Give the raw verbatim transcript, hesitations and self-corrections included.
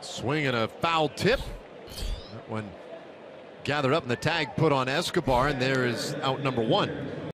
Swing and a foul tip. That one gathered up in the tag put on Escobar, and there is out number one.